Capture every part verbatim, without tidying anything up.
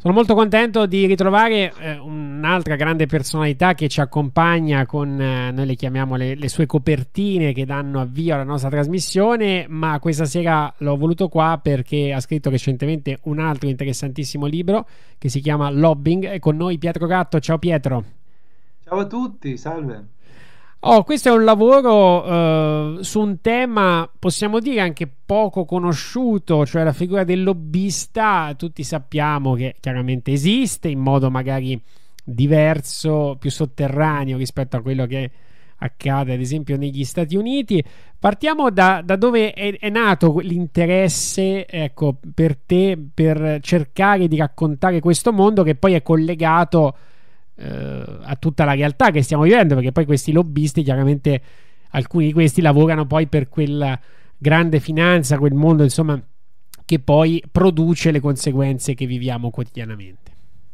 Sono molto contento di ritrovare eh, un'altra grande personalità che ci accompagna con, eh, noi le chiamiamo le, le sue copertine che danno avvio alla nostra trasmissione, ma questa sera l'ho voluto qua perché ha scritto recentemente un altro interessantissimo libro che si chiama Lobbying. È con noi Pietro Gatto. Ciao Pietro. Ciao a tutti, salve. Oh, questo è un lavoro eh, su un tema, possiamo dire, anche poco conosciuto, cioè la figura del lobbista. Tutti sappiamo che chiaramente esiste in modo magari diverso, più sotterraneo rispetto a quello che accade ad esempio negli Stati Uniti. Partiamo da, da dove è, è nato l'interesse, ecco, per te per cercare di raccontare questo mondo che poi è collegato Uh, a tutta la realtà che stiamo vivendo, perché poi questi lobbisti, chiaramente alcuni di questi lavorano poi per quella grande finanza, quel mondo insomma che poi produce le conseguenze che viviamo quotidianamente.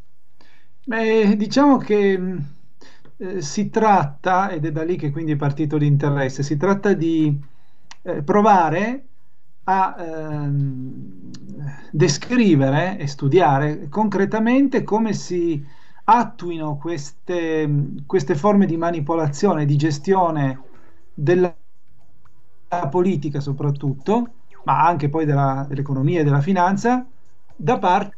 Beh, diciamo che eh, si tratta, ed è da lì che quindi è partito l'interesse, si tratta di eh, provare a ehm, descrivere e studiare concretamente come si attuino queste, queste forme di manipolazione, di gestione della politica soprattutto, ma anche poi della, dell'economia e della finanza, da parte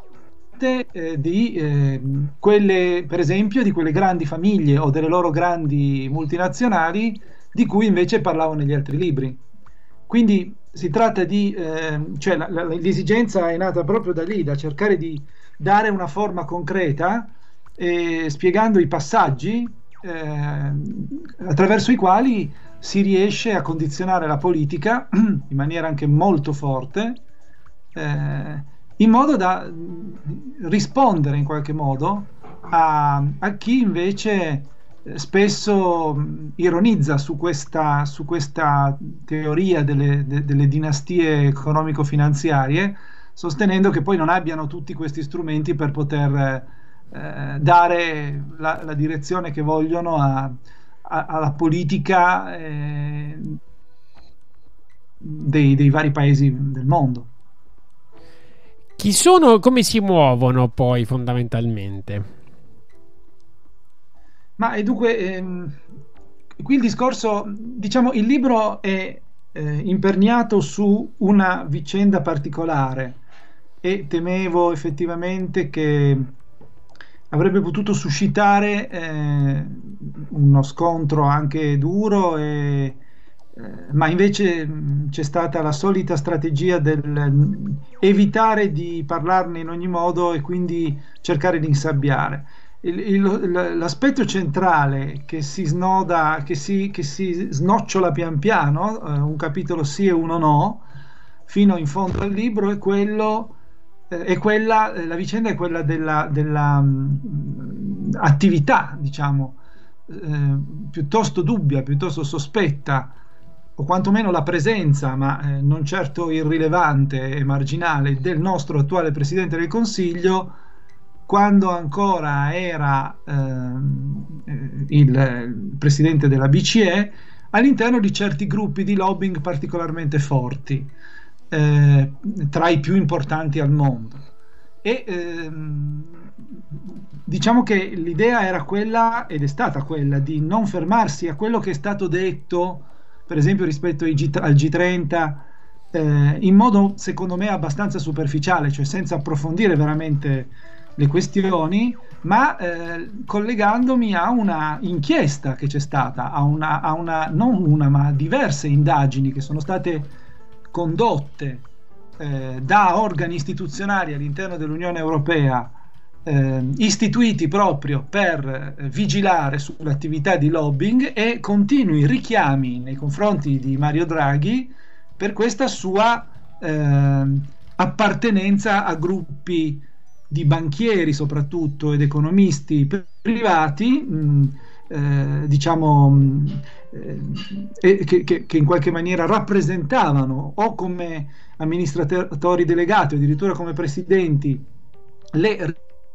eh, di eh, quelle, per esempio, di quelle grandi famiglie o delle loro grandi multinazionali di cui invece parlavo negli altri libri. Quindi si tratta di, eh, cioè la, la, l'esigenza è nata proprio da lì, da cercare di dare una forma concreta, eh, spiegando i passaggi eh, attraverso i quali si riesce a condizionare la politica in maniera anche molto forte, eh, in modo da rispondere in qualche modo a, a chi invece spesso ironizza su questa, su questa teoria delle, de, delle dinastie economico-finanziarie, sostenendo che poi non abbiano tutti questi strumenti per poter eh, dare la, la direzione che vogliono a, a, alla politica eh, dei, dei vari paesi del mondo. Chi sono, come si muovono poi fondamentalmente? Ma e dunque, ehm, qui il discorso, diciamo, il libro è eh, imperniato su una vicenda particolare e temevo effettivamente che avrebbe potuto suscitare eh, uno scontro anche duro, e, eh, ma invece mh, c'è stata la solita strategia del mh, evitare di parlarne in ogni modo e quindi cercare di insabbiare. Il, il, l'aspetto centrale che si snoda, che si, che si snocciola pian piano, eh, un capitolo sì e uno no, fino in fondo al libro, è quello, eh, è quella, la vicenda è quella della, della mh, attività, diciamo, eh, piuttosto dubbia, piuttosto sospetta, o quantomeno la presenza, ma eh, non certo irrilevante e marginale, del nostro attuale Presidente del Consiglio, quando ancora era eh, il, il presidente della B C E, all'interno di certi gruppi di lobbying particolarmente forti, eh, tra i più importanti al mondo. E ehm, diciamo che l'idea era quella, ed è stata quella, di non fermarsi a quello che è stato detto, per esempio rispetto ai G, al G trenta, eh, in modo secondo me abbastanza superficiale, cioè senza approfondire veramente le questioni, ma eh, collegandomi a una inchiesta che c'è stata, a una, a una, non una, ma diverse indagini che sono state condotte eh, da organi istituzionali all'interno dell'Unione Europea, eh, istituiti proprio per eh, vigilare sull'attività di lobbying, e continui richiami nei confronti di Mario Draghi per questa sua eh, appartenenza a gruppi di banchieri soprattutto ed economisti privati, mh, eh, diciamo, mh, eh, che, che, che in qualche maniera rappresentavano o come amministratori delegati o addirittura come presidenti le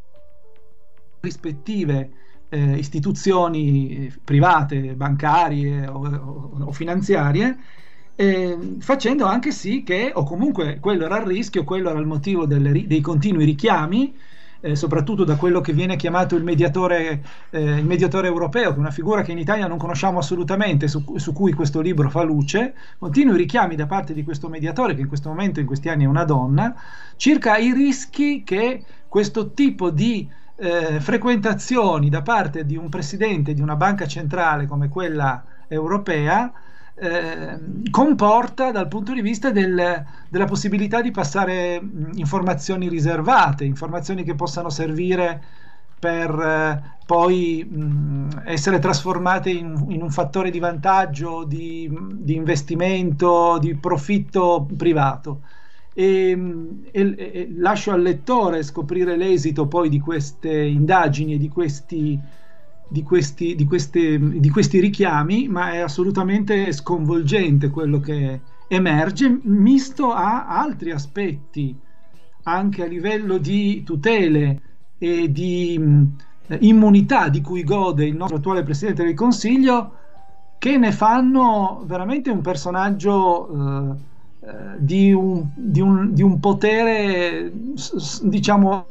rispettive eh, istituzioni private, bancarie o, o, o finanziarie, Eh, facendo anche sì che, o comunque quello era il rischio, quello era il motivo delle, dei continui richiami, eh, soprattutto da quello che viene chiamato il mediatore, eh, il mediatore europeo, che è una figura che in Italia non conosciamo assolutamente, su, su cui questo libro fa luce, continui richiami da parte di questo mediatore, che in questo momento, in questi anni, è una donna, circa i rischi che questo tipo di eh, frequentazioni da parte di un presidente di una banca centrale come quella europea Eh, comporta dal punto di vista del, della possibilità di passare mh, informazioni riservate, informazioni che possano servire per eh, poi mh, essere trasformate in, in un fattore di vantaggio, di, di investimento, di profitto privato. E, e, e lascio al lettore scoprire l'esito poi di queste indagini e di questi Di questi, di, queste, di questi richiami, ma è assolutamente sconvolgente quello che emerge, misto a altri aspetti anche a livello di tutele e di mh, immunità di cui gode il nostro attuale Presidente del Consiglio, che ne fanno veramente un personaggio eh, eh, di, un, di, un, di un potere, s- diciamo,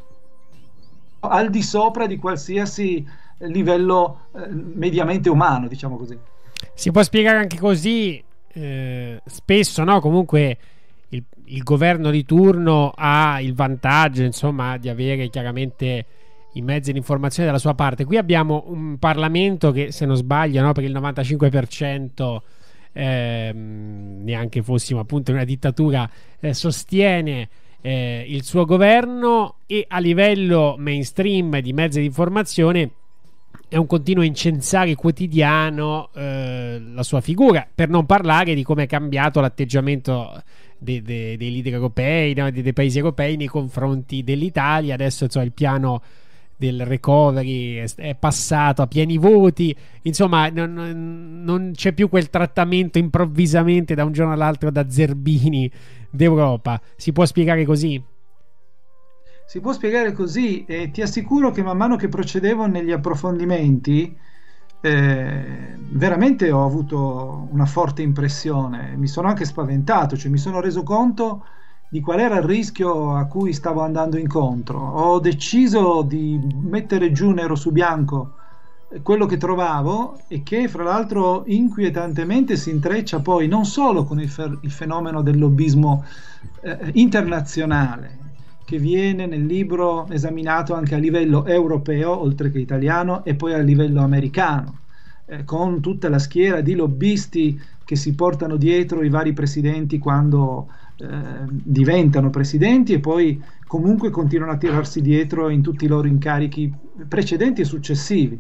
al di sopra di qualsiasi livello eh, mediamente umano, diciamo così. Si può spiegare anche così, eh, spesso, no? Comunque il, il governo di turno ha il vantaggio, insomma, di avere chiaramente i mezzi di informazione dalla sua parte. Qui abbiamo un Parlamento che, se non sbaglio, no, per il novantacinque per cento, ehm, neanche fossimo appunto in una dittatura, eh, sostiene eh, il suo governo, e a livello mainstream di mezzi di informazione è un continuo incensare quotidiano eh, la sua figura, per non parlare di come è cambiato l'atteggiamento de, de, dei leader europei, no? dei, dei paesi europei nei confronti dell'Italia. Adesso, insomma, il piano del recovery è, è passato a pieni voti, insomma non, non c'è più quel trattamento improvvisamente da un giorno all'altro da zerbini d'Europa. Si può spiegare così? Si può spiegare così, e ti assicuro che man mano che procedevo negli approfondimenti eh, veramente ho avuto una forte impressione, mi sono anche spaventato, cioè mi sono reso conto di qual era il rischio a cui stavo andando incontro. Ho deciso di mettere giù nero su bianco quello che trovavo, e che fra l'altro inquietantemente si intreccia poi non solo con il, fer- il fenomeno del lobbismo eh, internazionale, che viene nel libro esaminato anche a livello europeo oltre che italiano, e poi a livello americano, eh, con tutta la schiera di lobbisti che si portano dietro i vari presidenti quando eh, diventano presidenti, e poi comunque continuano a tirarsi dietro in tutti i loro incarichi precedenti e successivi.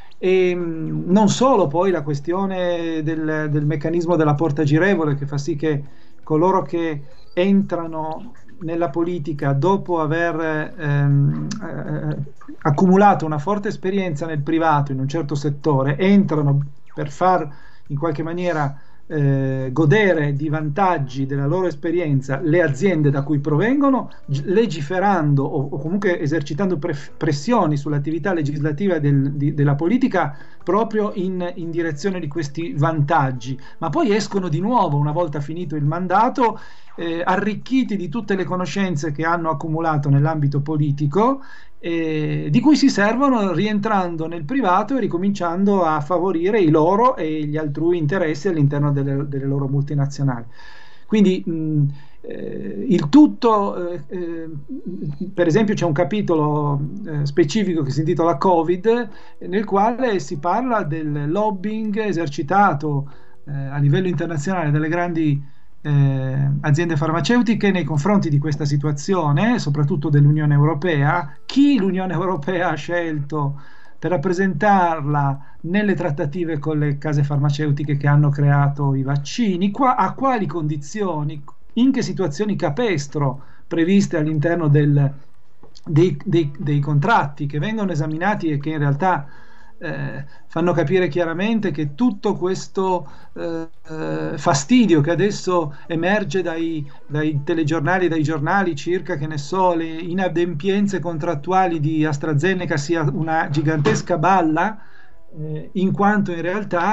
E mh, non solo poi la questione del, del meccanismo della porta girevole, che fa sì che coloro che entrano nella politica dopo aver ehm, eh, accumulato una forte esperienza nel privato in un certo settore, entrano per far in qualche maniera eh, godere di vantaggi della loro esperienza le aziende da cui provengono, legiferando o, o comunque esercitando pre- pressioni sull'attività legislativa del, di, della politica proprio in, in direzione di questi vantaggi, ma poi escono di nuovo una volta finito il mandato, Eh, arricchiti di tutte le conoscenze che hanno accumulato nell'ambito politico, eh, di cui si servono rientrando nel privato e ricominciando a favorire i loro e gli altrui interessi all'interno delle, delle loro multinazionali. Quindi mh, eh, il tutto, eh, eh, per esempio c'è un capitolo eh, specifico che si intitola Covid, nel quale si parla del lobbying esercitato eh, a livello internazionale dalle grandi Eh, aziende farmaceutiche nei confronti di questa situazione, soprattutto dell'Unione Europea. Chi l'Unione Europea ha scelto per rappresentarla nelle trattative con le case farmaceutiche che hanno creato i vaccini, qua, a quali condizioni, in che situazioni capestro previste all'interno del, dei, dei, dei contratti che vengono esaminati, e che in realtà Eh, fanno capire chiaramente che tutto questo eh, eh, fastidio che adesso emerge dai, dai telegiornali, dai giornali circa, che ne so, le inadempienze contrattuali di AstraZeneca sia una gigantesca balla, eh, in quanto in realtà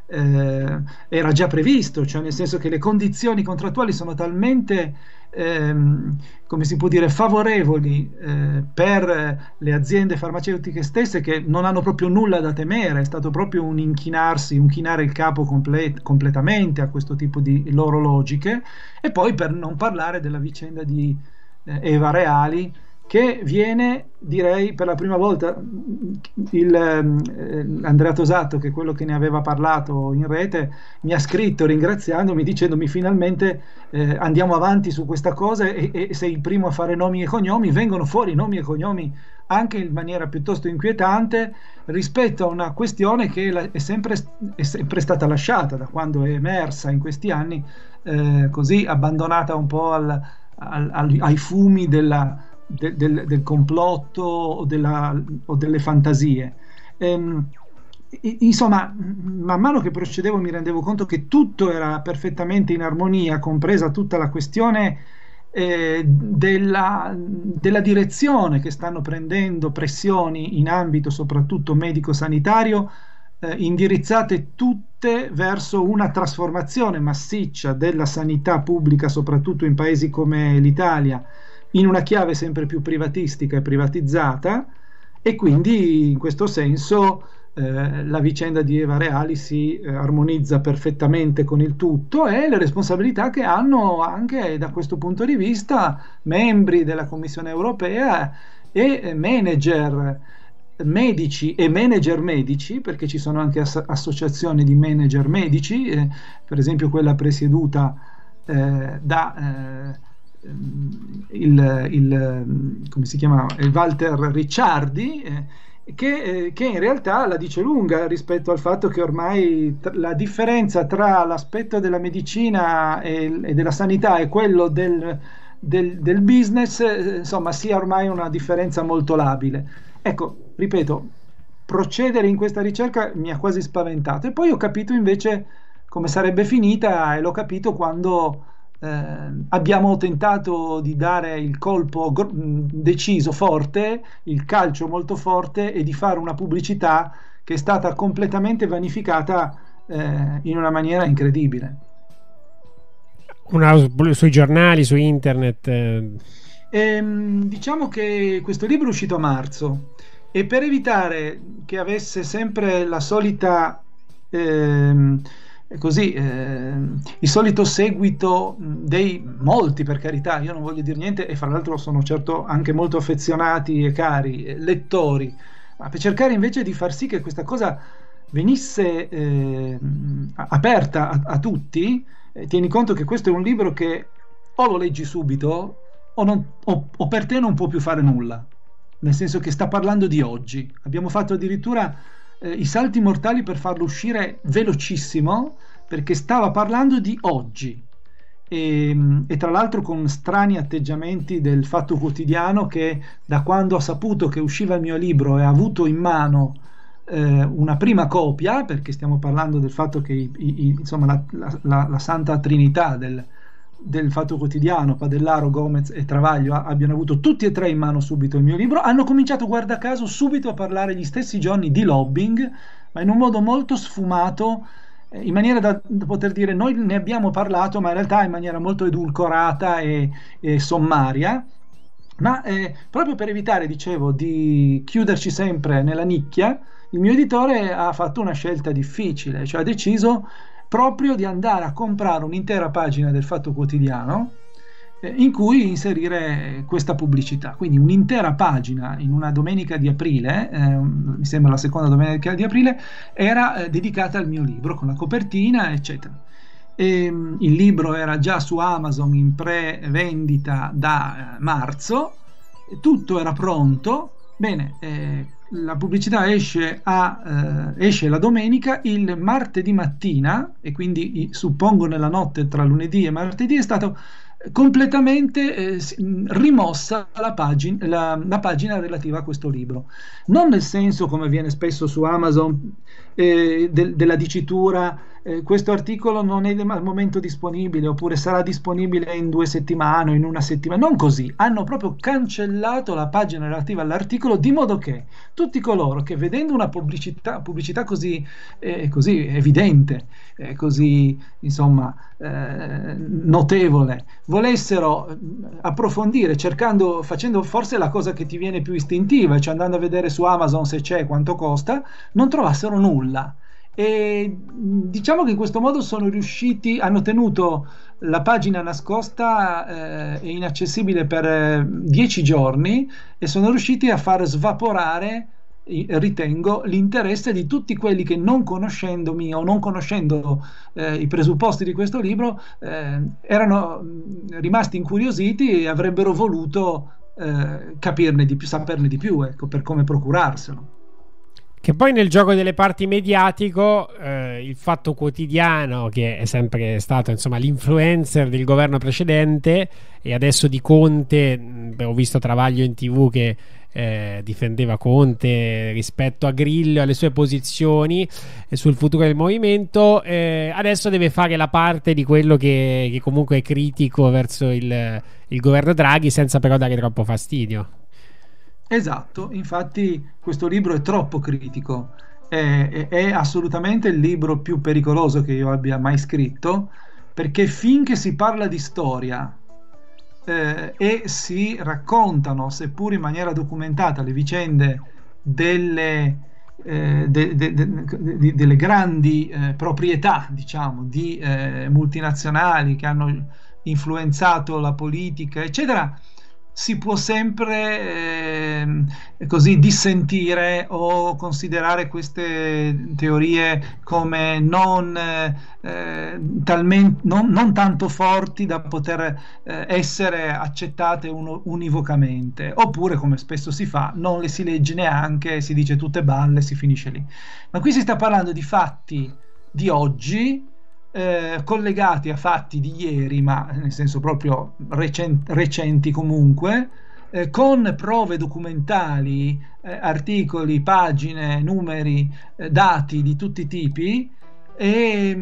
eh, era già previsto, cioè nel senso che le condizioni contrattuali sono talmente, ehm, come si può dire, favorevoli eh, per le aziende farmaceutiche stesse, che non hanno proprio nulla da temere. È stato proprio un inchinarsi, un chinare il capo comple- completamente a questo tipo di loro logiche. E poi, per non parlare della vicenda di eh, Eva Reali, che viene, direi, per la prima volta. Il, eh, Andrea Tosato, che è quello che ne aveva parlato in rete, mi ha scritto ringraziandomi, dicendomi finalmente eh, andiamo avanti su questa cosa, e, e sei il primo a fare nomi e cognomi. Vengono fuori nomi e cognomi anche in maniera piuttosto inquietante rispetto a una questione che la, è, sempre, è sempre stata lasciata, da quando è emersa in questi anni, eh, così abbandonata un po' al, al, al, ai fumi della Del, del, del complotto o, della, o delle fantasie. Ehm, insomma, man mano che procedevo mi rendevo conto che tutto era perfettamente in armonia, compresa tutta la questione eh, della, della direzione che stanno prendendo pressioni in ambito soprattutto medico-sanitario, eh, indirizzate tutte verso una trasformazione massiccia della sanità pubblica, soprattutto in paesi come l'Italia, in una chiave sempre più privatistica e privatizzata. E quindi in questo senso eh, la vicenda di Eva Reali si eh, armonizza perfettamente con il tutto, e le responsabilità che hanno anche da questo punto di vista membri della Commissione europea e manager medici e manager medici, perché ci sono anche ass- associazioni di manager medici, eh, per esempio quella presieduta eh, da eh, Il, il, come si chiamava? Il Walter Ricciardi, eh, che, eh, che in realtà la dice lunga rispetto al fatto che ormai t- la differenza tra l'aspetto della medicina e, e della sanità e quello del, del, del business, eh, insomma, sia ormai una differenza molto labile. Ecco, ripeto, procedere in questa ricerca mi ha quasi spaventato, e poi ho capito invece come sarebbe finita, e l'ho capito quando Eh, abbiamo tentato di dare il colpo gr- deciso, forte, il calcio molto forte, e di fare una pubblicità che è stata completamente vanificata eh, in una maniera incredibile. Una, sui giornali, su internet. Eh. E, diciamo che questo libro è uscito a marzo, e per evitare che avesse sempre la solita ehm, così eh, il solito seguito dei molti, per carità, io non voglio dire niente, e fra l'altro sono certo anche molto affezionati e cari eh, lettori, ma per cercare invece di far sì che questa cosa venisse eh, aperta a, a tutti, eh, tieni conto che questo è un libro che o lo leggi subito o, non, o, o per te non può più fare nulla, nel senso che sta parlando di oggi. Abbiamo fatto addirittura Eh, i salti mortali per farlo uscire velocissimo, perché stava parlando di oggi, e, e tra l'altro con strani atteggiamenti del Fatto Quotidiano, che da quando ha saputo che usciva il mio libro e ha avuto in mano eh, una prima copia, perché stiamo parlando del fatto che i, i, insomma la, la, la, la Santa Trinità del, del Fatto Quotidiano, Padellaro, Gomez e Travaglio, abbiano avuto tutti e tre in mano subito il mio libro, hanno cominciato, guarda caso, subito a parlare gli stessi giorni di lobbying, ma in un modo molto sfumato, eh, in maniera da, da poter dire noi ne abbiamo parlato, ma in realtà in maniera molto edulcorata e, e sommaria, ma eh, proprio per evitare, dicevo, di chiuderci sempre nella nicchia, il mio editore ha fatto una scelta difficile, cioè ha deciso proprio di andare a comprare un'intera pagina del Fatto Quotidiano eh, in cui inserire questa pubblicità. Quindi un'intera pagina in una domenica di aprile, eh, mi sembra la seconda domenica di aprile, era eh, dedicata al mio libro, con la copertina, eccetera. E, mh, il libro era già su Amazon in pre-vendita da eh, marzo, tutto era pronto. Bene, eh, la pubblicità esce, a, eh, esce la domenica, il martedì mattina, e quindi suppongo nella notte tra lunedì e martedì, è stato completamente eh, rimossa la pagina, la, la pagina relativa a questo libro. Non nel senso, come avviene spesso su Amazon, eh, de, della dicitura eh, questo articolo non è al momento disponibile, oppure sarà disponibile in due settimane o in una settimana. Non così, hanno proprio cancellato la pagina relativa all'articolo, di modo che tutti coloro che, vedendo una pubblicità, pubblicità così, eh, così evidente, eh, così insomma eh, notevole, volessero approfondire, cercando, facendo forse la cosa che ti viene più istintiva, cioè andando a vedere su Amazon se c'è, quanto costa, non trovassero nulla. E diciamo che in questo modo sono riusciti, hanno tenuto la pagina nascosta eh, e inaccessibile per eh, dieci giorni, e sono riusciti a far svaporare, ritengo, l'interesse di tutti quelli che, non conoscendomi o non conoscendo eh, i presupposti di questo libro, eh, erano rimasti incuriositi e avrebbero voluto eh, capirne di più, saperne di più, ecco, per come procurarselo. Che poi nel gioco delle parti mediatico, eh, il Fatto Quotidiano, che è sempre stato insomma l'influencer del governo precedente, e adesso di Conte, mh, ho visto Travaglio in tivù che eh, difendeva Conte rispetto a Grillo e alle sue posizioni eh, sul futuro del movimento, eh, adesso deve fare la parte di quello che, che comunque è critico verso il, il governo Draghi, senza però dare troppo fastidio. Esatto, infatti questo libro è troppo critico, è, è, è assolutamente il libro più pericoloso che io abbia mai scritto, perché finché si parla di storia eh, e si raccontano, seppur in maniera documentata, le vicende delle, eh, de, de, de, de, delle grandi eh, proprietà, diciamo, di eh, multinazionali che hanno influenzato la politica, eccetera, si può sempre eh, così dissentire o considerare queste teorie come non, eh, talmente, non, non tanto forti da poter eh, essere accettate uno, univocamente, oppure, come spesso si fa, non le si legge neanche, si dice tutte balle, si finisce lì. Ma qui si sta parlando di fatti di oggi, Eh, collegati a fatti di ieri, ma nel senso proprio recenti, recenti comunque, eh, con prove documentali, eh, articoli, pagine, numeri, eh, dati di tutti i tipi, e,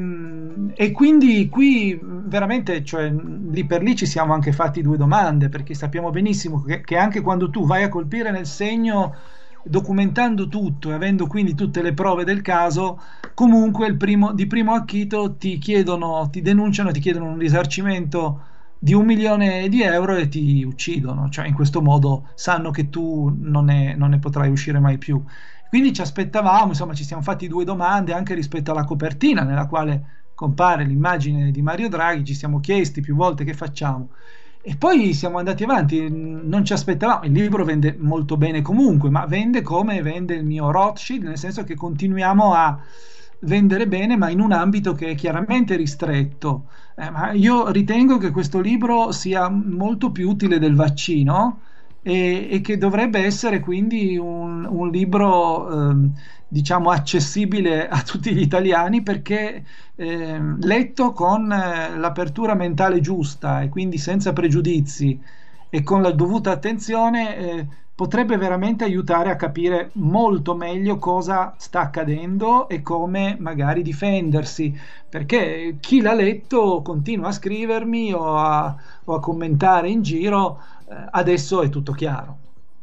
e quindi qui veramente, cioè, lì per lì ci siamo anche fatti due domande, perché sappiamo benissimo che, che anche quando tu vai a colpire nel segno, documentando tutto e avendo quindi tutte le prove del caso, comunque il primo, di primo acchito ti chiedono, ti denunciano, ti chiedono un risarcimento di un milione di euro e ti uccidono, cioè in questo modo sanno che tu non ne, non ne potrai uscire mai più. Quindi ci aspettavamo, insomma, ci siamo fatti due domande anche rispetto alla copertina nella quale compare l'immagine di Mario Draghi, ci siamo chiesti più volte che facciamo. E poi siamo andati avanti, non ci aspettavamo, il libro vende molto bene comunque, ma vende come vende il mio Rothschild, nel senso che continuiamo a vendere bene, ma in un ambito che è chiaramente ristretto. Eh, ma io ritengo che questo libro sia molto più utile del vaccino, e, e che dovrebbe essere quindi un, un libro eh, diciamo accessibile a tutti gli italiani, perché eh, letto con eh, l'apertura mentale giusta e quindi senza pregiudizi e con la dovuta attenzione, eh, potrebbe veramente aiutare a capire molto meglio cosa sta accadendo e come magari difendersi, perché chi l'ha letto continua a scrivermi o a, o a commentare in giro, eh, adesso è tutto chiaro.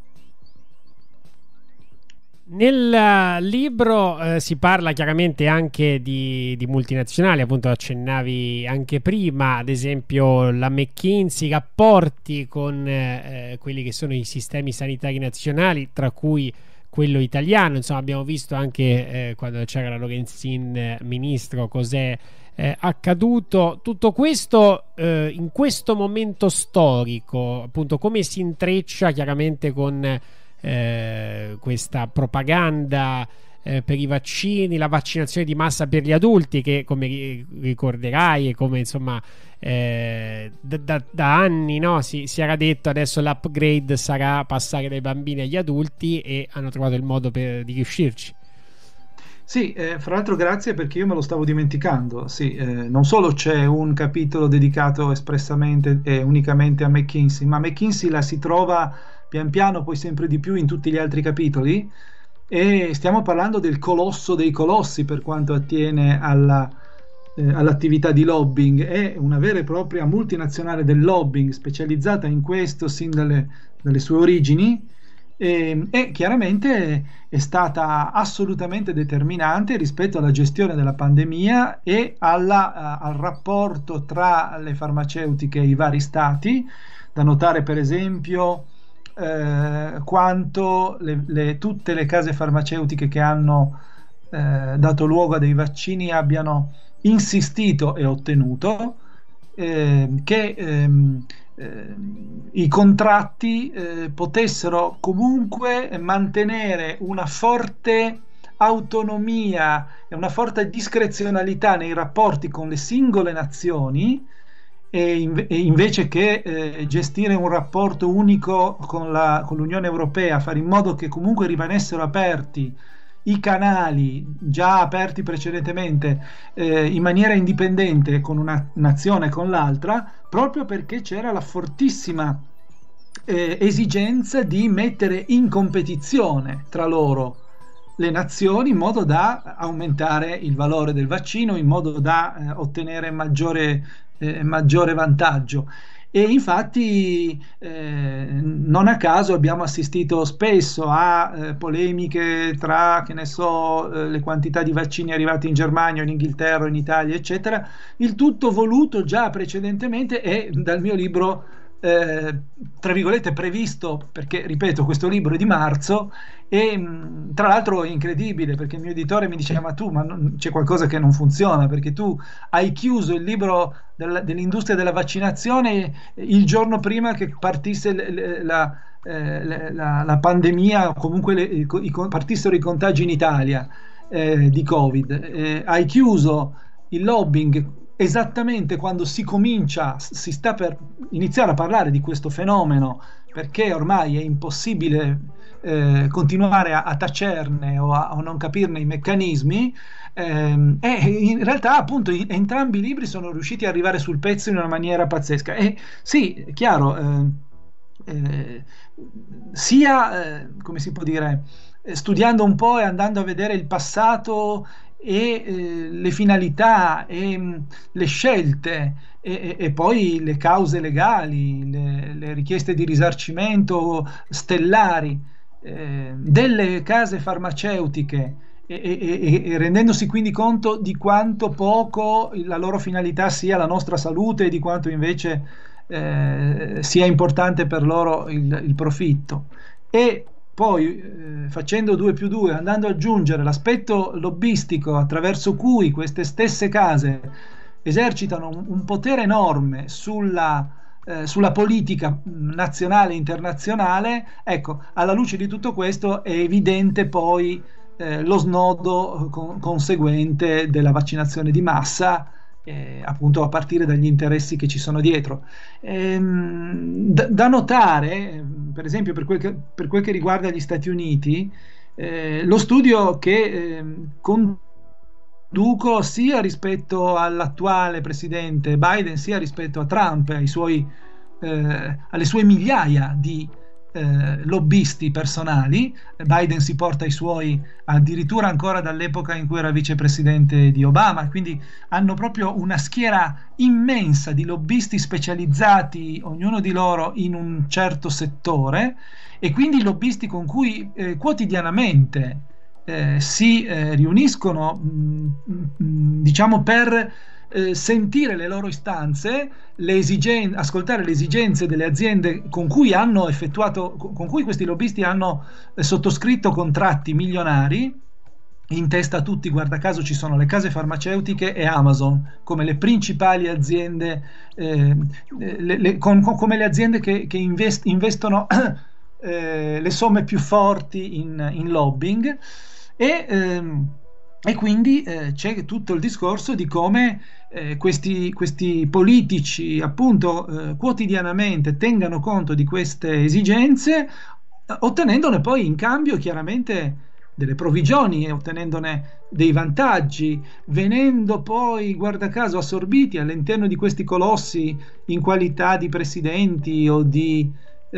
Nel libro eh, si parla chiaramente anche di, di multinazionali, appunto accennavi anche prima, ad esempio la McKinsey, rapporti con eh, quelli che sono i sistemi sanitari nazionali, tra cui quello italiano. Insomma, abbiamo visto anche eh, quando c'era la Lorenzin eh, ministro cos'è eh, accaduto. Tutto questo eh, in questo momento storico, appunto, come si intreccia chiaramente con Eh, questa propaganda eh, per i vaccini, la vaccinazione di massa per gli adulti, che come ricorderai e come insomma eh, da, da, da anni, no, si, si era detto adesso l'upgrade sarà passare dai bambini agli adulti, e hanno trovato il modo per, di riuscirci. Sì, eh, fra l'altro grazie, perché io me lo stavo dimenticando. Sì, eh, non solo c'è un capitolo dedicato espressamente e unicamente a McKinsey, ma McKinsey la si trova pian piano poi sempre di più in tutti gli altri capitoli, e stiamo parlando del colosso dei colossi per quanto attiene alla, eh, all'attività di lobbying, è una vera e propria multinazionale del lobbying specializzata in questo sin dalle, dalle sue origini, e, e chiaramente è stata assolutamente determinante rispetto alla gestione della pandemia e alla, al rapporto tra le farmaceutiche e i vari stati. Da notare per esempio eh, quanto le, le, tutte le case farmaceutiche che hanno eh, dato luogo a dei vaccini abbiano insistito e ottenuto eh, che ehm, eh, i contratti eh, potessero comunque mantenere una forte autonomia e una forte discrezionalità nei rapporti con le singole nazioni, e, inve- e invece che eh, gestire un rapporto unico con la, con l'Unione Europea, fare in modo che comunque rimanessero aperti i canali già aperti precedentemente eh, in maniera indipendente con una nazione e con l'altra, proprio perché c'era la fortissima eh, esigenza di mettere in competizione tra loro le nazioni in modo da aumentare il valore del vaccino, in modo da eh, ottenere maggiore, eh, maggiore vantaggio. E infatti eh, non a caso abbiamo assistito spesso a eh, polemiche tra, che ne so, eh, le quantità di vaccini arrivati in Germania, in Inghilterra, in Italia, eccetera, il tutto voluto già precedentemente e dal mio libro, eh, tra virgolette, previsto, perché, ripeto, questo libro è di marzo e mh, tra l'altro è incredibile perché il mio editore mi diceva: ma tu, ma non, c'è qualcosa che non funziona, perché tu hai chiuso il libro del, dell'industria della vaccinazione il giorno prima che partisse le, le, la, eh, la, la pandemia, o comunque le, i, i, partissero i contagi in Italia eh, di Covid. Eh, hai chiuso il lobbying esattamente quando si comincia, si sta per iniziare a parlare di questo fenomeno, perché ormai è impossibile eh, continuare a, a tacerne o a, a non capirne i meccanismi, ehm, e in realtà appunto i, entrambi i libri sono riusciti ad arrivare sul pezzo in una maniera pazzesca. E sì, è chiaro, eh, eh, sia, eh, come si può dire, studiando un po' e andando a vedere il passato e eh, le finalità e mh, le scelte e, e, e poi le cause legali, le, le richieste di risarcimento stellari eh, delle case farmaceutiche, e, e, e rendendosi quindi conto di quanto poco la loro finalità sia la nostra salute e di quanto invece eh, sia importante per loro il, il profitto. E poi eh, facendo due più due, andando ad aggiungere l'aspetto lobbistico attraverso cui queste stesse case esercitano un, un potere enorme sulla, eh, sulla politica nazionale e internazionale, ecco, alla luce di tutto questo è evidente poi eh, lo snodo con, conseguente della vaccinazione di massa, Eh, appunto a partire dagli interessi che ci sono dietro. Ehm, da, da notare, per esempio, per quel che, per quel che riguarda gli Stati Uniti, eh, lo studio che eh, conduco sia rispetto all'attuale presidente Biden, sia rispetto a Trump, ai suoi, eh, alle sue migliaia di Eh, lobbisti personali. Biden si porta i suoi addirittura ancora dall'epoca in cui era vicepresidente di Obama, quindi hanno proprio una schiera immensa di lobbisti specializzati, ognuno di loro in un certo settore, e quindi lobbisti con cui eh, quotidianamente eh, si eh, riuniscono mh, mh, diciamo per Eh, sentire le loro istanze, le esigen- ascoltare le esigenze delle aziende con cui hanno effettuato, con cui questi lobbisti hanno eh, sottoscritto contratti milionari. In testa a tutti, guarda caso, ci sono le case farmaceutiche e Amazon come le principali aziende, eh, le, le, con, con, come le aziende che, che invest- investono eh, le somme più forti in, in lobbying. E ehm, E quindi eh, c'è tutto il discorso di come eh, questi, questi politici appunto eh, quotidianamente tengano conto di queste esigenze, eh, ottenendone poi in cambio chiaramente delle provvigioni e ottenendone dei vantaggi, venendo poi, guarda caso, assorbiti all'interno di questi colossi in qualità di presidenti o di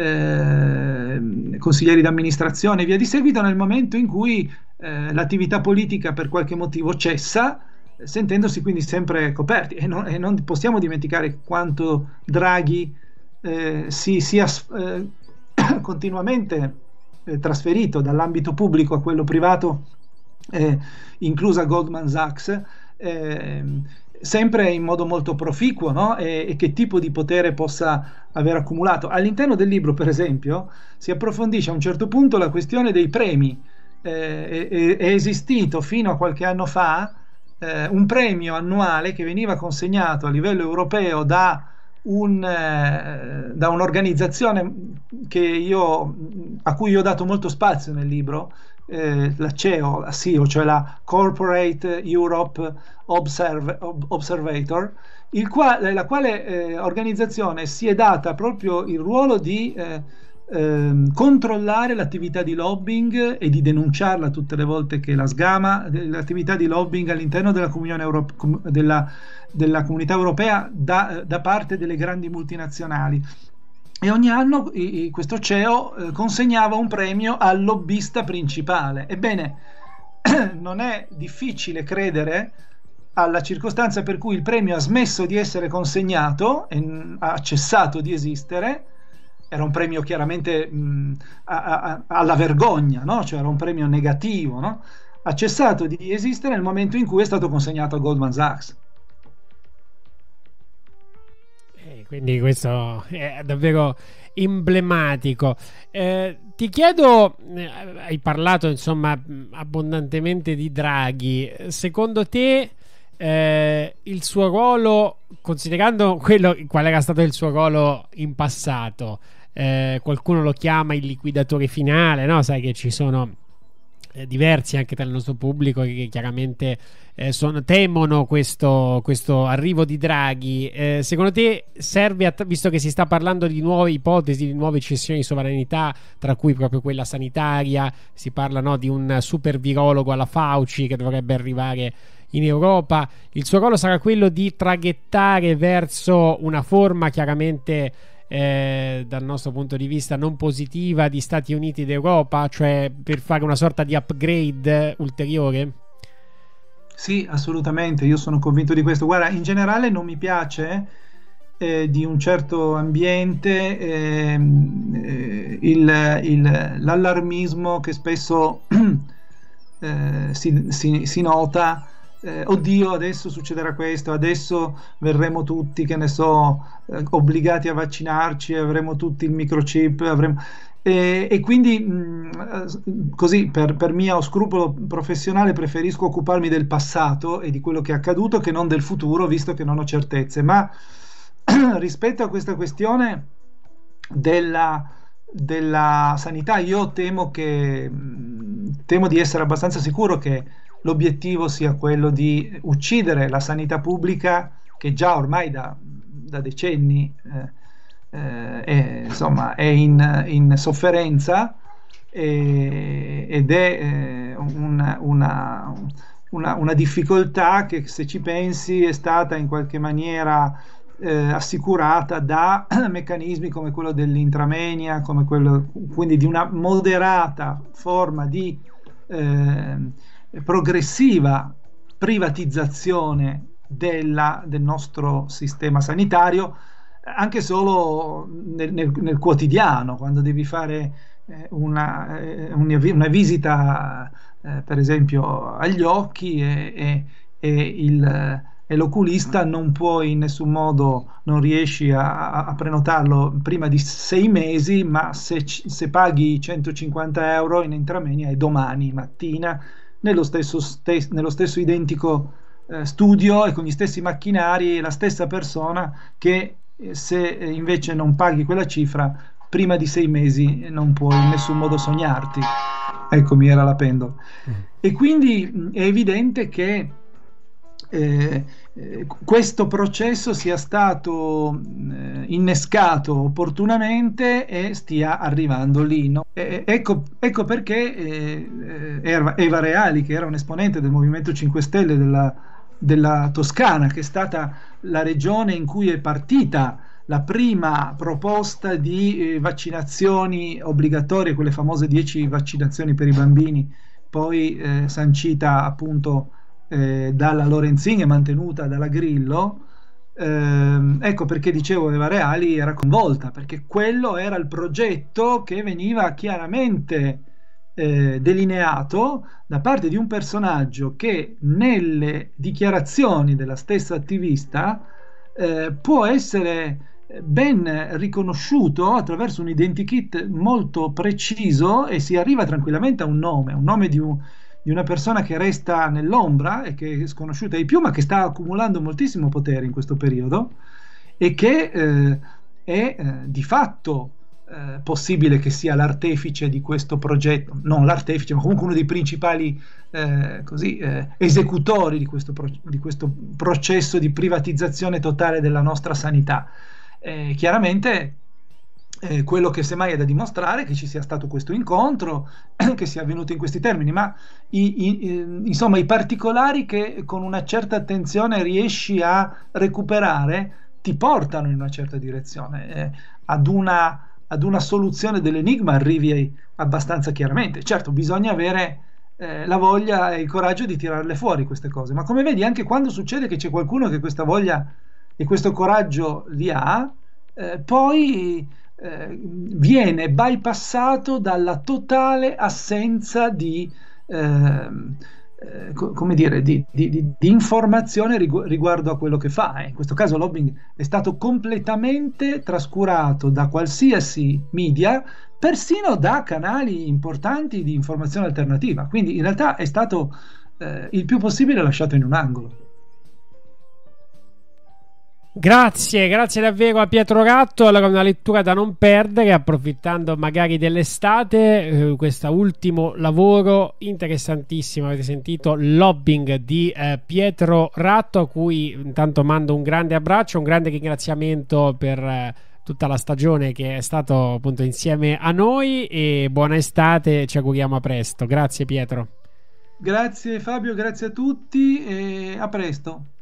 eh, consiglieri d'amministrazione e via di seguito, nel momento in cui Eh, l'attività politica per qualche motivo cessa, sentendosi quindi sempre coperti, e non, e non possiamo dimenticare quanto Draghi eh, si sia eh, continuamente eh, trasferito dall'ambito pubblico a quello privato, eh, inclusa Goldman Sachs, eh, sempre in modo molto proficuo, no? E, e che tipo di potere possa aver accumulato. All'interno del libro, per esempio, si approfondisce a un certo punto la questione dei premi. Eh, è, è esistito fino a qualche anno fa eh, un premio annuale che veniva consegnato a livello europeo da un, eh, da un'organizzazione che io, a cui io ho dato molto spazio nel libro, eh, la C E O, la C E O, cioè la Corporate Europe Observe, Observator, il quale, la quale eh, organizzazione si è data proprio il ruolo di eh, eh, controllare l'attività di lobbying e di denunciarla tutte le volte che la sgama, l'attività di lobbying all'interno della Comunione Europe, della, della Comunità Europea da, da parte delle grandi multinazionali. E ogni anno i, questo C E O eh, consegnava un premio al lobbista principale. Ebbene, non è difficile credere alla circostanza per cui il premio ha smesso di essere consegnato e ha cessato di esistere. Era un premio chiaramente mh, a, a, alla vergogna, no? Cioè era un premio negativo, no? Ha cessato di esistere nel momento in cui è stato consegnato a Goldman Sachs. Eh, quindi questo è davvero emblematico. Eh, ti chiedo, eh, hai parlato insomma abbondantemente di Draghi, secondo te eh, il suo ruolo, considerando quello qual era stato il suo ruolo in passato, eh, qualcuno lo chiama il liquidatore finale, no? Sai che ci sono eh, diversi anche tra il nostro pubblico che, che chiaramente eh, sono, temono questo, questo arrivo di Draghi. Eh, secondo te serve, a, visto che si sta parlando di nuove ipotesi, di nuove cessioni di sovranità, tra cui proprio quella sanitaria, si parla, no, di un super virologo alla Fauci che dovrebbe arrivare in Europa, il suo ruolo sarà quello di traghettare verso una forma chiaramente eh, dal nostro punto di vista non positiva di Stati Uniti d'Europa, cioè per fare una sorta di upgrade ulteriore? Sì, assolutamente, io sono convinto di questo. Guarda, in generale non mi piace eh, di un certo ambiente eh, eh, il, il, l'allarmismo che spesso eh, si, si, si nota. Eh, oddio, adesso succederà questo, adesso verremo tutti, che ne so, eh, obbligati a vaccinarci, avremo tutti il microchip, avremo... E, e quindi mh, così per, per mio scrupolo professionale preferisco occuparmi del passato e di quello che è accaduto che non del futuro, visto che non ho certezze. Ma rispetto a questa questione della, della sanità, io temo che temo di essere abbastanza sicuro che l'obiettivo sia quello di uccidere la sanità pubblica, che già ormai da, da decenni eh, eh, è, insomma, è in, in sofferenza e, ed è eh, un, una, una, una difficoltà che, se ci pensi, è stata in qualche maniera eh, assicurata da meccanismi come quello dell'intramenia, come quello, quindi di una moderata forma di eh, progressiva privatizzazione della, del nostro sistema sanitario, anche solo nel, nel, nel quotidiano, quando devi fare eh, una, eh, una visita eh, per esempio agli occhi e, e, e, il, e l'oculista non puoi in nessun modo, non riesci a, a prenotarlo prima di sei mesi, ma se, se paghi centocinquanta euro in intramenia è domani mattina, nello stesso, stes- nello stesso identico eh, studio e con gli stessi macchinari, la stessa persona che eh, se eh, invece non paghi quella cifra prima di sei mesi non puoi in nessun modo sognarti. Ecco, mi era la pendola. Mm. E quindi mh, è evidente che eh, eh, questo processo sia stato eh, innescato opportunamente e stia arrivando lì, no? E, ecco, ecco perché eh, Eva, Eva Reali, che era un esponente del Movimento cinque Stelle della, della Toscana, che è stata la regione in cui è partita la prima proposta di eh, vaccinazioni obbligatorie, quelle famose dieci vaccinazioni per i bambini, poi eh, sancita appunto eh, dalla Lorenzin e mantenuta dalla Grillo. Ehm, ecco perché dicevo Eva Reali era coinvolta, perché quello era il progetto che veniva chiaramente eh, delineato da parte di un personaggio che nelle dichiarazioni della stessa attivista eh, può essere ben riconosciuto attraverso un identikit molto preciso, e si arriva tranquillamente a un nome, un nome di un di una persona che resta nell'ombra e che è sconosciuta ai più, ma che sta accumulando moltissimo potere in questo periodo, e che eh, è eh, di fatto eh, possibile che sia l'artefice di questo progetto, non l'artefice, ma comunque uno dei principali eh, così, eh, esecutori di questo, pro- di questo processo di privatizzazione totale della nostra sanità. Eh, chiaramente eh, quello che semmai è da dimostrare è che ci sia stato questo incontro, che sia avvenuto in questi termini, ma i, i, insomma i particolari che con una certa attenzione riesci a recuperare ti portano in una certa direzione, eh, ad una, ad una soluzione dell'enigma arrivi abbastanza chiaramente. Certo, bisogna avere eh, la voglia e il coraggio di tirarle fuori queste cose, ma come vedi, anche quando succede che c'è qualcuno che questa voglia e questo coraggio li ha, eh, poi eh, viene bypassato dalla totale assenza di, eh, eh, co- come dire, di, di- di- di informazione rigu- riguardo a quello che fa. Eh. In questo caso lobbying è stato completamente trascurato da qualsiasi media, persino da canali importanti di informazione alternativa. Quindi in realtà è stato eh, il più possibile lasciato in un angolo. Grazie, grazie davvero a Pietro Ratto. Allora, una lettura da non perdere, approfittando magari dell'estate. Eh, questo ultimo lavoro interessantissimo, avete sentito, Lobbying di eh, Pietro Ratto, a cui intanto mando un grande abbraccio, un grande ringraziamento per eh, tutta la stagione che è stato appunto insieme a noi, e buona estate, ci auguriamo a presto. Grazie Pietro. Grazie Fabio, grazie a tutti e a presto.